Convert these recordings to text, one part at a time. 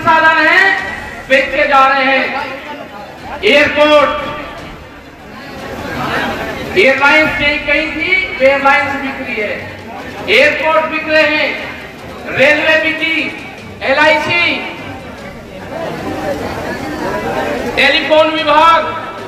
संसाधन हैं बेचे जा रहे हैं। एयरपोर्ट, एयरलाइंस कहीं थी, एयरलाइंस बिक रही है, एयरपोर्ट बिक रहे हैं, रेलवे बिकी, LIC, टेलीफोन विभाग,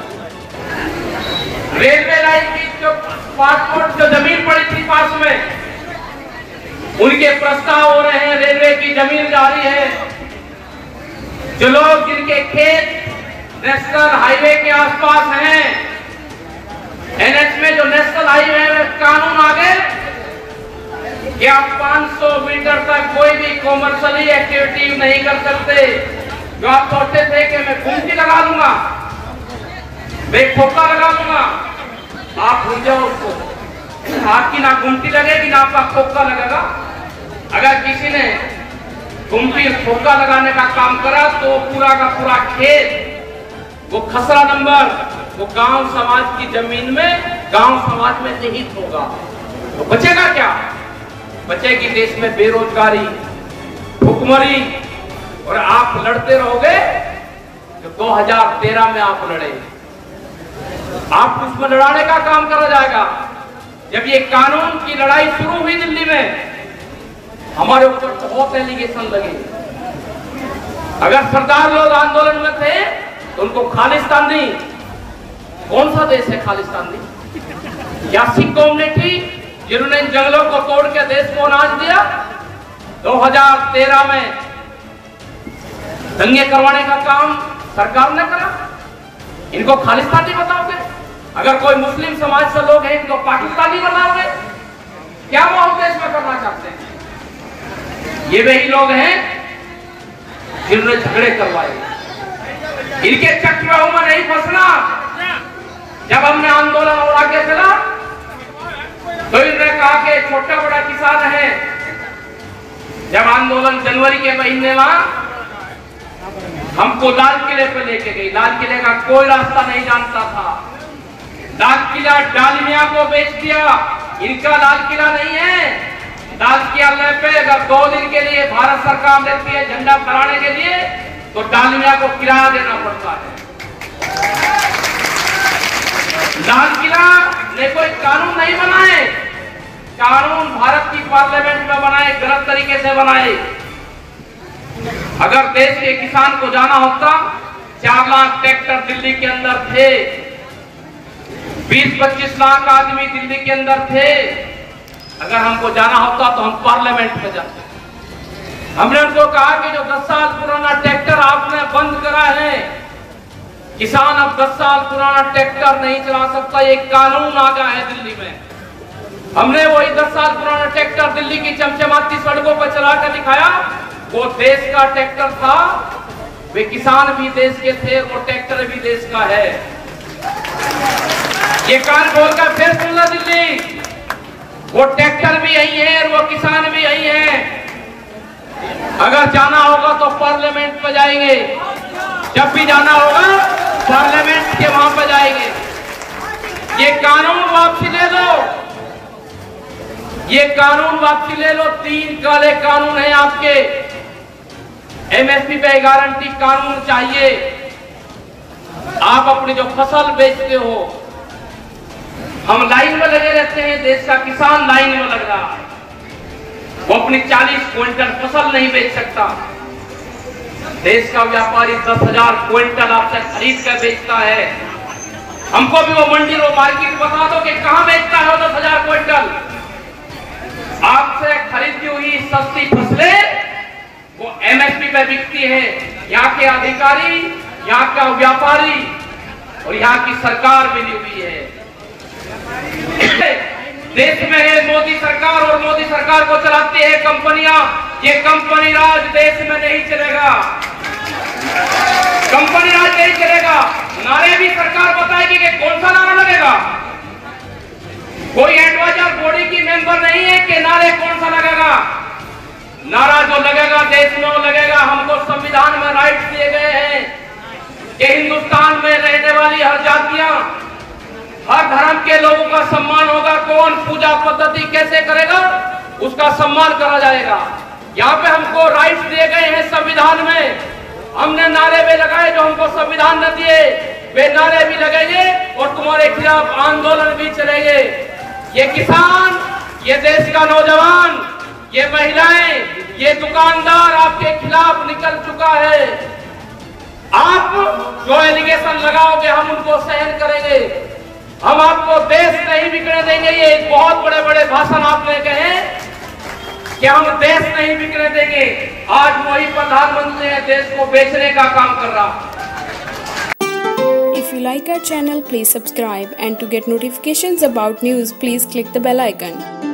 रेलवे लाइन की जो पासपोर्ट जो जमीन पड़ी थी पास में, उनके प्रस्ताव हो रहे हैं, रेलवे की जमीन जा रही है। जो लोग जिनके खेत नेशनल हाईवे के आसपास हैं, NH में जो नेशनल हाईवे है, कानून आ गए कि आप 500 मीटर तक कोई भी कॉमर्शियली एक्टिविटी नहीं कर सकते। जो आप सोचते थे कि मैं घुमटी लगा लूंगा, मैं खोखा लगा लूंगा, आप भूल जाओ उसको। आपकी ना घुमटी लगेगी ना आपका खोखा लगेगा। अगर किसी ने घुमटी खोखा लगाने का काम करा तो पूरा का पूरा खेत, वो खसरा नंबर, वो गांव समाज की जमीन में, गांव समाज में निहित होगा। तो बचेगा क्या? बचेगी देश में बेरोजगारी, भुखमरी, और आप लड़ते रहोगे जो 2013 में आप लड़े। आप उसमें लड़ाने का काम करा जाएगा। जब ये कानून की लड़ाई शुरू हुई दिल्ली में, हमारे ऊपर बहुत एलिगेशन लगे। अगर सरदार लोग आंदोलन में थे तो उनको खालिस्तानी, कौन सा देश है खालिस्तानी? या सिख कम्युनिटी जिन्होंने इन जंगलों को तोड़ के देश को अनाज दिया। 2013 में दंगे करवाने का काम सरकार ने करा। इनको खालिस्तानी बताओगे? अगर कोई मुस्लिम समाज से लोग हैं इनको पाकिस्तानी बताओगे? क्या वो देश में करना चाहते हैं? ये वही लोग हैं जिन्होंने झगड़े करवाए। इनके चक्रव्यूह में नहीं फंसना। जब हमने आंदोलन और आगे चला तो इन्होंने कहा कि छोटा बड़ा किसान है। जब आंदोलन जनवरी के महीने में हमको लाल किले पे लेके गई, लाल किले का कोई रास्ता नहीं जानता था। लाल किला डालमिया को बेच दिया। इनका लाल किला नहीं है। लाल किले पे अगर 2 दिन के लिए भारत सरकार लेती है झंडा फहराने के लिए तो डालमिया को किराया देना पड़ता है। लाल किला ने कोई कानून नहीं बनाए। कानून भारत की पार्लियामेंट में बनाए, गलत तरीके से बनाए। अगर देश के किसान को जाना होता, 4 लाख ट्रैक्टर दिल्ली के अंदर थे, 20-25 लाख आदमी दिल्ली के अंदर थे। अगर हमको जाना होता तो हम पार्लियामेंट में जाते। हमने उनको कहा कि जो 10 साल पुराना ट्रैक्टर आपने बंद करा है, किसान अब 10 साल पुराना ट्रैक्टर नहीं चला सकता। एक कानून आ गया है दिल्ली में। हमने वही 10 साल पुराना ट्रैक्टर दिल्ली की चमचमाती सड़कों पर चला कर दिखाया। वो देश का ट्रैक्टर था, वे किसान भी देश के थे, वो ट्रैक्टर भी देश का है। ये कान खोलकर फिर सुन लो दिल्ली, वो ट्रैक्टर भी यही है और वो किसान भी यही है। अगर जाना होगा तो पार्लियामेंट में जाएंगे। जब भी जाना होगा पार्लियामेंट के वहां पर जाएंगे। ये कानून वापसी ले लो, ये कानून वापसी ले लो। 3 काले कानून हैं आपके। MSP पे गारंटी कानून चाहिए। आप अपनी जो फसल बेचते हो, हम लाइन में लगे रहते हैं, देश का किसान लाइन में लग रहा है। वो अपनी 40 क्विंटल फसल नहीं बेच सकता। देश का व्यापारी 10,000 क्विंटल आपसे खरीद कर बेचता है। हमको भी वो मंडी वो मार्केट बता दो कि कहां बेचता है 10,000 क्विंटल। आपसे खरीदी हुई सस्ती फसलें वो MSP पे बिकती है। यहाँ के अधिकारी, यहाँ का व्यापारी और यहाँ की सरकार मिली हुई है। देश में है मोदी सरकार और मोदी सरकार को चलाती है कंपनियां। ये कंपनी राज देश में नहीं चलेगा। कंपनी राज नहीं चलेगा। नारे भी सरकार बताएगी कि कौन सा नारा लगेगा। कोई एडवाइजर बॉडी की मेंबर नहीं है कि नारे कौन सा लगेगा। नारा जो लगेगा देश में वो लगेगा। हमको संविधान में राइट्स दिए गए हैं कि हिंदुस्तान में रहने वाली हर जातियां, हर धर्म के लोगों का सम्मान होगा। कौन पूजा पद्धति कैसे करेगा उसका सम्मान करा जाएगा। यहाँ पे हमको राइट्स दिए गए हैं संविधान में हमने नारे भी लगाए जो हमको संविधान न दिए, वे नारे भी लगेंगे और तुम्हारे खिलाफ आंदोलन भी चलेंगे। ये किसान, ये देश का नौजवान, ये महिलाएं, ये दुकानदार आपके खिलाफ निकल चुका है। आप जो एलिगेशन लगाओगे हम उनको सहन करेंगे। हम आपको देश नहीं बिकने देंगे। ये बहुत बड़े बड़े भाषण आपने कहे कि हम देश नहीं बिकने देंगे। आज वही प्रधानमंत्री है देश को बेचने का काम कर रहा। If you like our channel, please subscribe, and to get notifications about news, please click the bell icon.